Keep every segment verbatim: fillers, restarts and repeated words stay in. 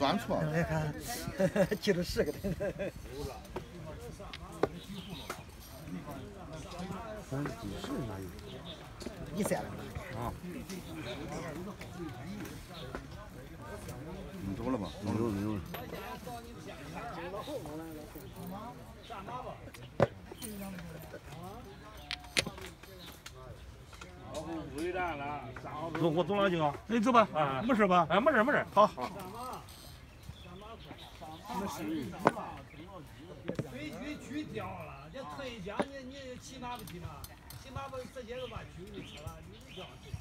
转错了。 来看，记住是个的。 三几是哪有？ 一三了。 啊。 你走了吗？ 没有没有。 走，我走了就。那你走吧，啊，没事吧？哎，没事没事。好。好。 规矩锯掉了，这退奖你你骑马不骑马？骑马不直接就把锯给吃了，你这叫谁？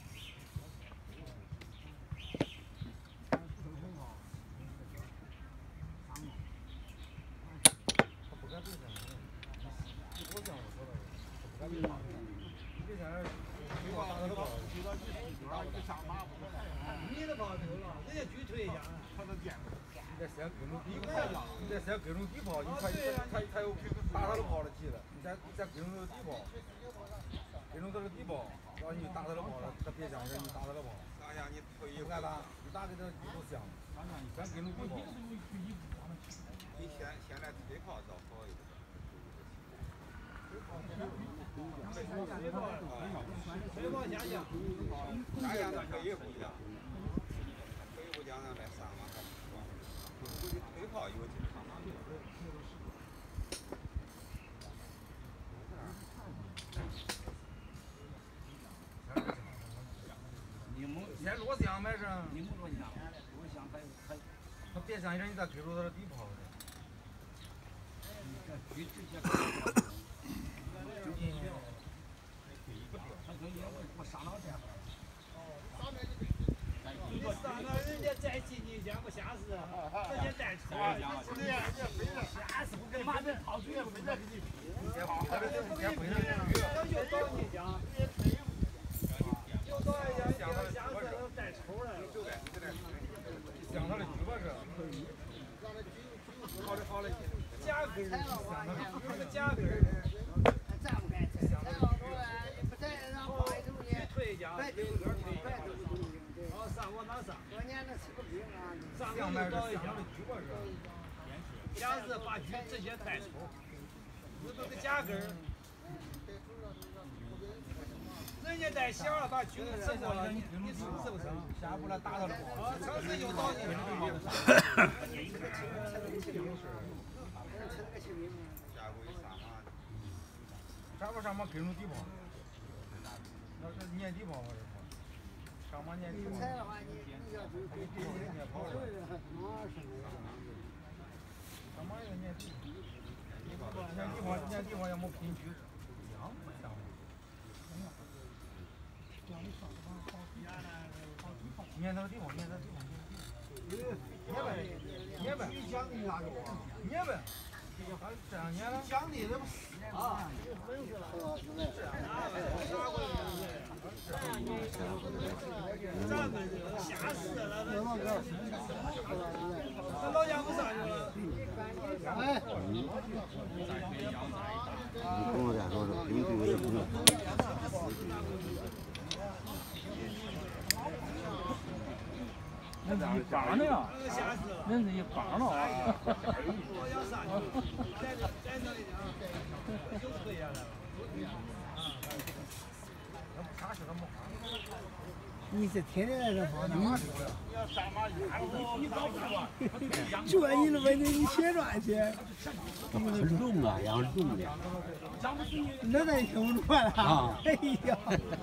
你的跑丢了，人家锯退奖了。他都见过。 你在先跟着地跑，你在先跟着地跑，你他他他有打他的跑的急了，你再你再跟着地跑，跟着这个地跑，然后你打他的跑了，他别想着你打他的跑。想想你退一不敢打，你打给他地都香，先跟着地跑。 比现现在退跑倒好一点。 退跑下降， 下降的退一步降，退一步降咱再上嘛还不错。估计退跑有经常嘛。 你们先落箱没事。 你们落箱，落箱还还。 他别想着你再跟着他的地跑。 你这锯直接。我上到这儿。你上到人家再进你家不瞎事，直接带车。瞎事不给马人掏水也非得给你批。要又倒你家，又倒一家，又瞎事都带抽来了。 想他的锯吧是。好的好的。 夹根儿，那个夹根儿。 咱不该退，咱老多了，你不退，让花一头去。 退奖，留个退奖。哦，上我哪上？ 过年那吃个饼啊。 上我就倒一箱。瞎子把锯直接带抽，这都个夹根儿。人家带小了把锯吃过了，你你吃不吃？ 下不来打他了。 啊，尝试又倒你了。 上马上马跟着地跑，那是撵地跑还是什么？上马撵地跑。 菜的话，你你要就给地撵跑了。 上马要撵地，撵地跑撵地跑要么拼锯，一样不一样。撵他的地方，撵他的地方，撵呗，撵呗，撵呗。这样撵了，奖励的不是啊， 咱们瞎死了，那老家不上去了。 哎， 你跟我俩说说，平时也不用。 那是一帮的呀，那是一帮的啊。 我要上去，再再弄一点，又退下来了。 你是天天在这跑呢？这你的问题，你写转去。 很重啊，养重的。 那咱听不出来了。 啊。 哎呀。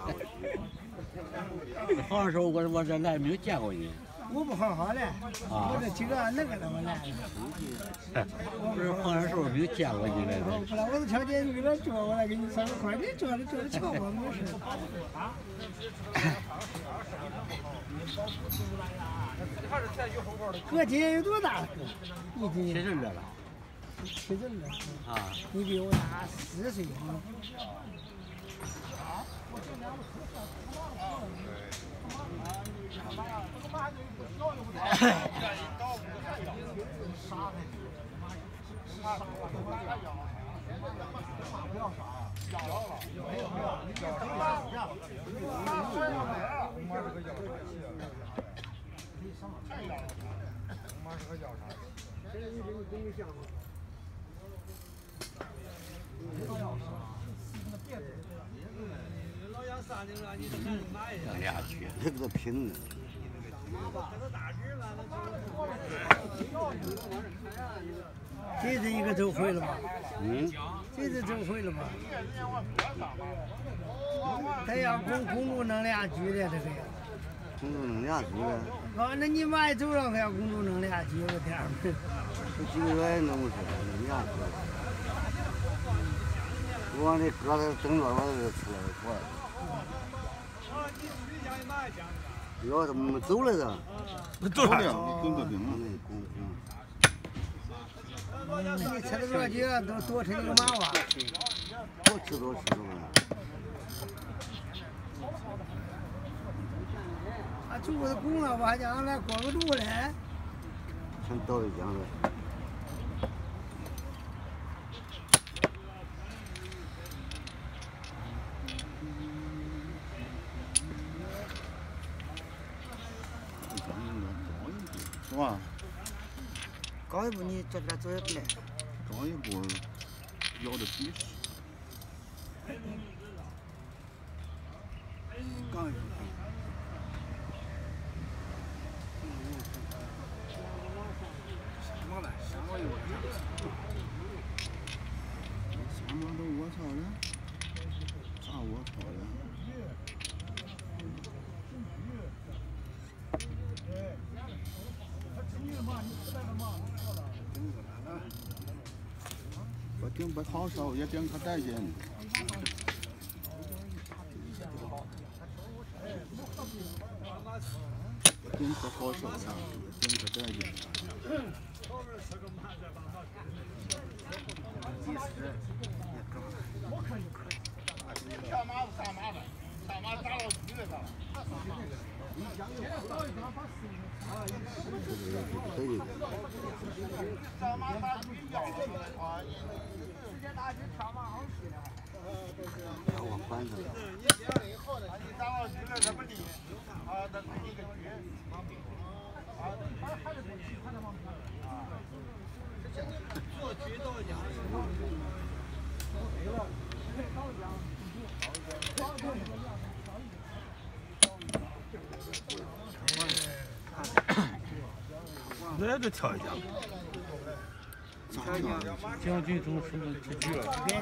好像说我我这来没有见过你。 我不好好的，我这几个那个那么来的。 不是碰上时候没有见过你来的。 后来我都瞧见你搁这坐，我来给你捎个块，你坐着坐着瞧我没事。哥今年有多大了？你今年七十二了。 七十二。 啊。 你比我大四岁。 马是个要啥？ 老杨上去了，你这还是买一下。 咱俩去，这个拼的。 这是一个周回了吧？ 嗯。 这是周回了吧？他要公公主能俩局的这个呀。 公主能俩局的。 哦，那你妈走上还要公主能俩局个天儿。 这几个月弄不出来，能俩局。我往这搁着等着我就出来过来。要怎么走了的？ 走了，跟个兵。 那你吃了多少局啊？都多吃一个马哇？ 多吃多吃多。 啊，住的公了吧？让来光个住嘞。 全倒一江了。 是吧？ 高一步你这边走也不来。 高一步要的比实。 高一步。什么了？什么有？ 什么都我操的，啥我操的？我顶不好受，也顶可带劲。我顶可好受呀，顶可带劲。 上马是上马的，上马打到局了上。 可以。 上马打局要的啊！ 直接打局跳马好戏的。 让我关上。 你这样以后呢，你打到局了这么厉啊，再给你个局。啊，他他是他的王牌啊。做局都讲。没了。 那就跳一下。 将军中什么出局了？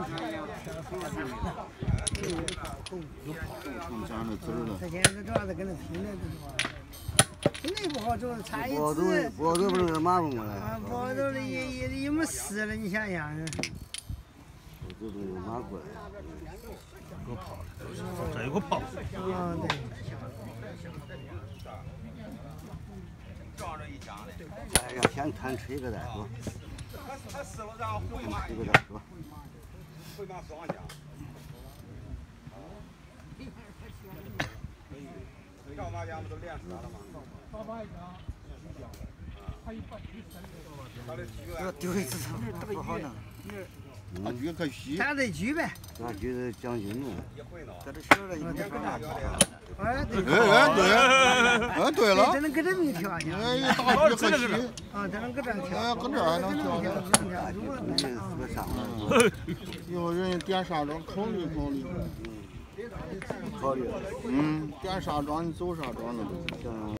成家的滋儿了。 这现在主要是跟他拼的，拼的不好走，差一不好走， 次。 不好走不能马过来。 啊，不好走的也也也没事了，你想想。 不走不能马过来。 有跑的，这有个跑。 啊，对。 撞着一枪的。 哎呀，先看吹个再说。 他他死了，然后回马。 吹个再说。 回马双枪。跳麻将不都练死了吗？ 打麻将，他一把局三他的局要丢一次场不好弄。 打局可惜。 打这局呗。 打局是将军弄。 一回呢。 搁这小了，你别搁那跑。 哎，对。 哎对，哎对了。 这能搁这么跳去。 哎，打局可惜。 啊，这能搁这跳。 哎，搁这还能跳。 这是个啥？ 一会儿人家点啥庄，考虑考虑。 考虑。 嗯，点啥庄你走啥庄了都。